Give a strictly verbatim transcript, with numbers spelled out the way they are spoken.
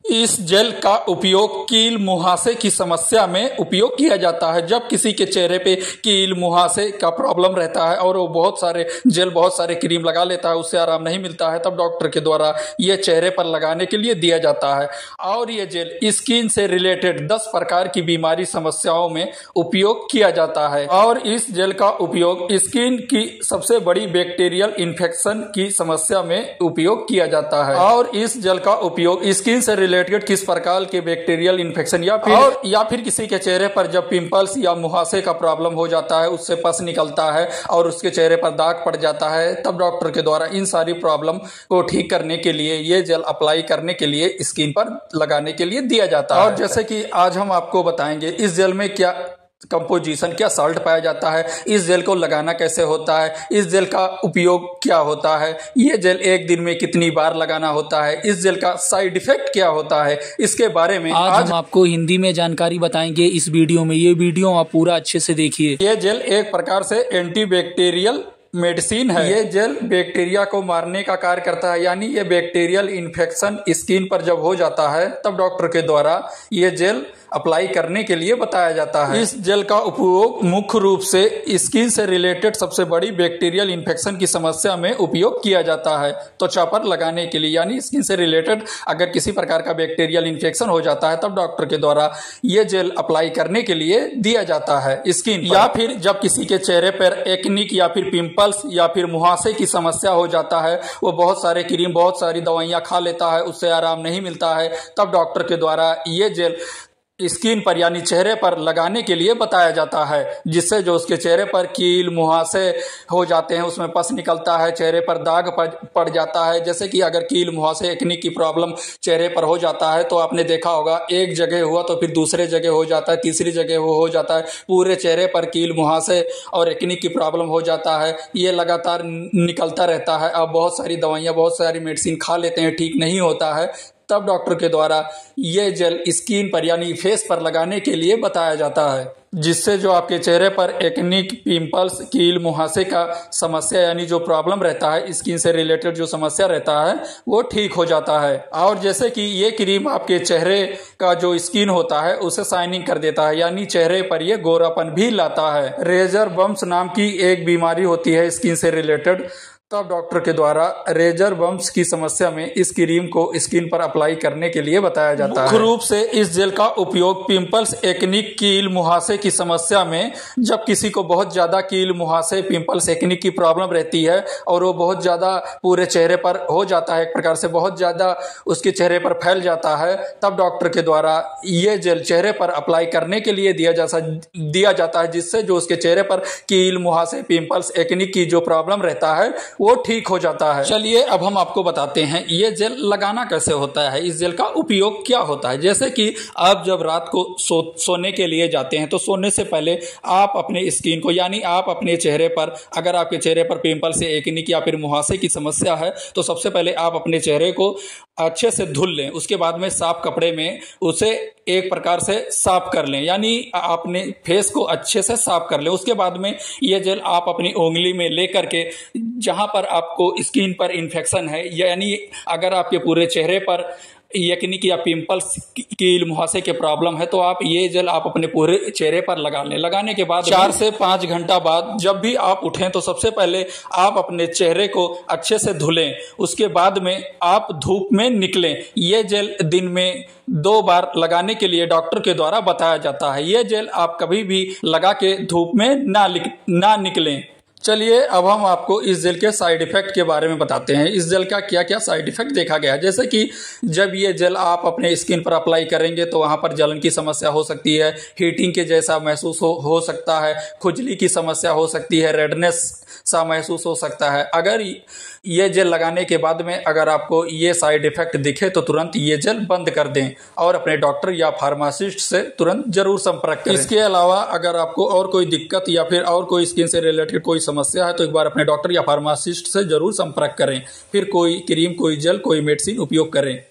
इस जेल का उपयोग कील मुहासे की समस्या में उपयोग किया जाता है। जब किसी के चेहरे पे कील मुहासे का प्रॉब्लम रहता है और वो बहुत सारे जेल बहुत सारे क्रीम लगा लेता है, उससे आराम नहीं मिलता है, तब डॉक्टर के द्वारा ये चेहरे पर लगाने के लिए दिया जाता है। और ये जेल स्किन से रिलेटेड दस प्रकार की बीमारी समस्याओं में उपयोग किया जाता है। और इस जेल का उपयोग स्किन की सबसे बड़ी बैक्टीरियल इन्फेक्शन की समस्या में उपयोग किया जाता है। और इस जेल का उपयोग स्किन से रिलेटेड किस प्रकार के बैक्टीरियल इन्फेक्शन या फिर और या फिर किसी के चेहरे पर जब पिंपल्स या मुहासे का प्रॉब्लम हो जाता है, उससे पस निकलता है और उसके चेहरे पर दाग पड़ जाता है, तब डॉक्टर के द्वारा इन सारी प्रॉब्लम को ठीक करने के लिए ये जेल अप्लाई करने के लिए स्किन पर लगाने के लिए दिया जाता है। और जैसे कि आज हम आपको बताएंगे इस जेल में क्या कंपोजिशन, क्या साल्ट पाया जाता है, इस जेल को लगाना कैसे होता है, इस जेल का उपयोग क्या होता है, ये जेल एक दिन में कितनी बार लगाना होता है, इस जेल का साइड इफेक्ट क्या होता है, इसके बारे में आज, आज हम आपको हिंदी में जानकारी बताएंगे इस वीडियो में। ये वीडियो आप पूरा अच्छे से देखिए। ये जेल एक प्रकार से एंटीबैक्टीरियल मेडिसिन है। ये जेल बैक्टीरिया को मारने का कार्य करता है, यानी ये बैक्टीरियल इन्फेक्शन स्किन पर जब हो जाता है तब डॉक्टर के द्वारा ये जेल अप्लाई करने के लिए बताया जाता है। इस जेल का उपयोग मुख्य रूप से स्किन से रिलेटेड सबसे बड़ी बैक्टीरियल इन्फेक्शन की समस्या में उपयोग किया जाता है, त्वचा पर लगाने के लिए, यानी स्किन से रिलेटेड अगर किसी प्रकार का बैक्टीरियल इन्फेक्शन हो जाता है तब डॉक्टर के द्वारा ये जेल अप्लाई करने के लिए दिया जाता है स्किन पर। या फिर जब किसी के चेहरे पर एक्निक या फिर पिंपल्स या फिर मुहासे की समस्या हो जाता है, वो बहुत सारे क्रीम बहुत सारी दवाइयां खा लेता है, उससे आराम नहीं मिलता है, तब डॉक्टर के द्वारा ये जेल स्किन पर यानी चेहरे पर लगाने के लिए बताया जाता है, जिससे जो उसके चेहरे पर कील मुहासे हो जाते हैं, उसमें पस निकलता है, चेहरे पर दाग पड़ जाता है। जैसे कि अगर कील मुहासे एक्निक की प्रॉब्लम चेहरे पर हो जाता है तो आपने देखा होगा एक जगह हुआ तो फिर दूसरे जगह हो जाता है, तीसरी जगह वो हो जाता है, पूरे चेहरे पर कील मुहासे और एक्निक की प्रॉब्लम हो जाता है। ये लगातार निकलता रहता है। अब बहुत सारी दवाइयाँ बहुत सारी मेडिसिन खा लेते हैं, ठीक नहीं होता है, तब डॉक्टर के द्वारा ये जेल स्किन पर यानी फेस पर लगाने के लिए बताया जाता है, जिससे जो आपके चेहरे पर एक्निक, पिंपल्स, कील मुहासे का समस्या यानी जो प्रॉब्लम रहता है, स्किन से रिलेटेड जो समस्या रहता है वो ठीक हो जाता है। और जैसे कि ये क्रीम आपके चेहरे का जो स्किन होता है उसे शाइनिंग कर देता है, यानी चेहरे पर ये गोरापन भी लाता है। रेजर बम्प्स नाम की एक बीमारी होती है स्किन से रिलेटेड, तब डॉक्टर के द्वारा रेजर बम्प्स की समस्या में इस क्रीम को स्किन पर अप्लाई करने के लिए बताया जाता है। मुख्य रूप से इस जेल का उपयोग पिंपल्स, एक्निक, कील मुहासे की समस्या में, जब किसी को बहुत ज्यादा कील मुहासे, पिंपल्स, एक्निक की प्रॉब्लम रहती है और वो बहुत ज्यादा पूरे चेहरे पर हो जाता है, एक प्रकार से बहुत ज्यादा उसके चेहरे पर फैल जाता है, तब डॉक्टर के द्वारा ये जेल चेहरे पर अप्लाई करने के लिए दिया जा दिया जाता है, जिससे जो उसके चेहरे पर कील मुहासे, पिंपल्स, एक्निक की जो प्रॉब्लम रहता है वो ठीक हो जाता है। चलिए अब हम आपको बताते हैं ये जेल लगाना कैसे होता है, इस जेल का उपयोग क्या होता है। जैसे कि आप जब रात को सो सोने के लिए जाते हैं तो सोने से पहले आप अपने स्किन को यानी आप अपने चेहरे पर, अगर आपके चेहरे पर पिंपल्स या एक्निक या फिर मुहासे की समस्या है तो सबसे पहले आप अपने चेहरे को अच्छे से धुल लें, उसके बाद में साफ कपड़े में उसे एक प्रकार से साफ कर लें, यानी अपने फेस को अच्छे से साफ कर लें। उसके बाद में ये जेल आप अपनी उंगली में लेकर के जहां पर आपको स्किन पर इन्फेक्शन है, यानी अगर आपके पूरे चेहरे पर एक्निक या पिंपल्स, कील मुहासे के प्रॉब्लम है, तो आप ये जेल आप अपने पूरे चेहरे पर लगा लें। लगाने के बाद चार से पाँच घंटा बाद जब भी आप उठें तो सबसे पहले आप अपने चेहरे को अच्छे से धुलें, उसके बाद में आप धूप में निकलें। ये जेल दिन में दो बार लगाने के लिए डॉक्टर के द्वारा बताया जाता है। ये जेल आप कभी भी लगा के धूप में ना ना निकलें। चलिए अब हम आपको इस जेल के साइड इफेक्ट के बारे में बताते हैं। इस जेल का क्या क्या साइड इफेक्ट देखा गया है। जैसे कि जब ये जेल आप अपने स्किन पर अप्लाई करेंगे तो वहां पर जलन की समस्या हो सकती है, हीटिंग के जैसा महसूस हो, हो सकता है, खुजली की समस्या हो सकती है, रेडनेस सा महसूस हो सकता है। अगर ये जेल लगाने के बाद में अगर आपको ये साइड इफेक्ट दिखे तो तुरंत ये जेल बंद कर दें और अपने डॉक्टर या फार्मासिस्ट से तुरंत जरूर संपर्क करें। इसके अलावा अगर आपको और कोई दिक्कत या फिर और कोई स्किन से रिलेटेड कोई समस्या है तो एक बार अपने डॉक्टर या फार्मासिस्ट से जरूर संपर्क करें, फिर कोई क्रीम, कोई जेल, कोई मेडिसिन उपयोग करें।